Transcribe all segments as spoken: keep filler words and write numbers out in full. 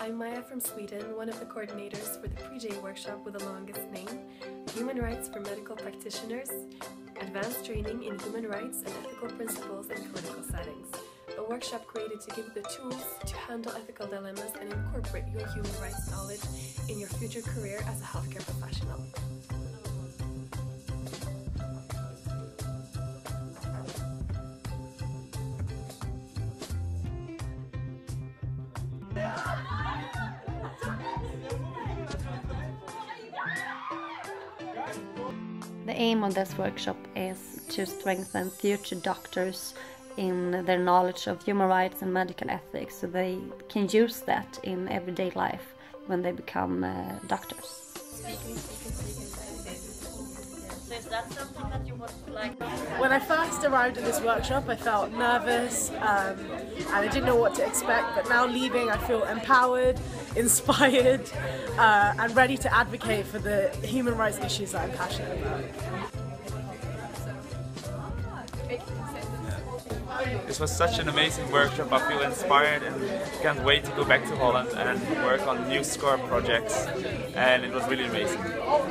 I'm Maya from Sweden, one of the coordinators for the PreGA workshop with the longest name, Human Rights for Medical Practitioners, Advanced Training in Human Rights and Ethical Principles in Clinical Settings. A workshop created to give you the tools to handle ethical dilemmas and incorporate your human rights knowledge in your future career as a healthcare professional. The aim of this workshop is to strengthen future doctors in their knowledge of human rights and medical ethics, so they can use that in everyday life when they become uh, doctors. So is that something that you would like? When I first arrived at this workshop, I felt nervous um, and I didn't know what to expect, but now leaving I feel empowered, inspired uh, and ready to advocate for the human rights issues that I'm passionate about. This was such an amazing workshop. I feel inspired and can't wait to go back to Holland and work on new SCORP projects, and it was really amazing.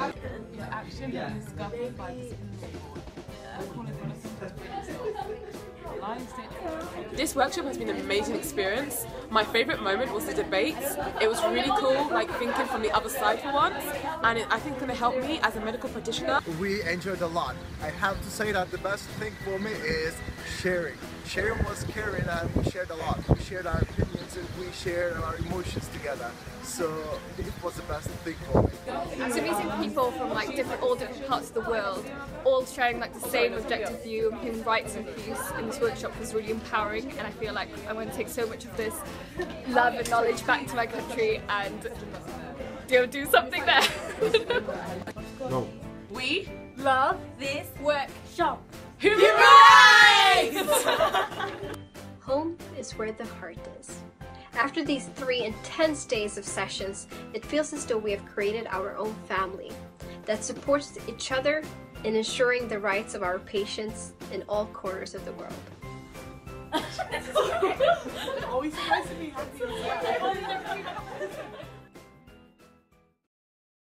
This workshop has been an amazing experience. My favourite moment was the debates. It was really cool, like thinking from the other side for once, and it, I think it's going to help me as a medical practitioner. We enjoyed a lot. I have to say that the best thing for me is sharing. Sharing was caring, and we shared a lot. We shared our opinions and we shared our emotions together. So it was the best thing for me. So meeting people from like different, all different parts of the world, all sharing like the same objective view of human rights and peace in this workshop was really empowering, and I feel like I'm going to take so much of this love and knowledge back to my country and do, do something there. No. We love this workshop. Human rights! Home is where the heart is. After these three intense days of sessions, it feels as though we have created our own family that supports each other in ensuring the rights of our patients in all corners of the world. Always so nice to be happy.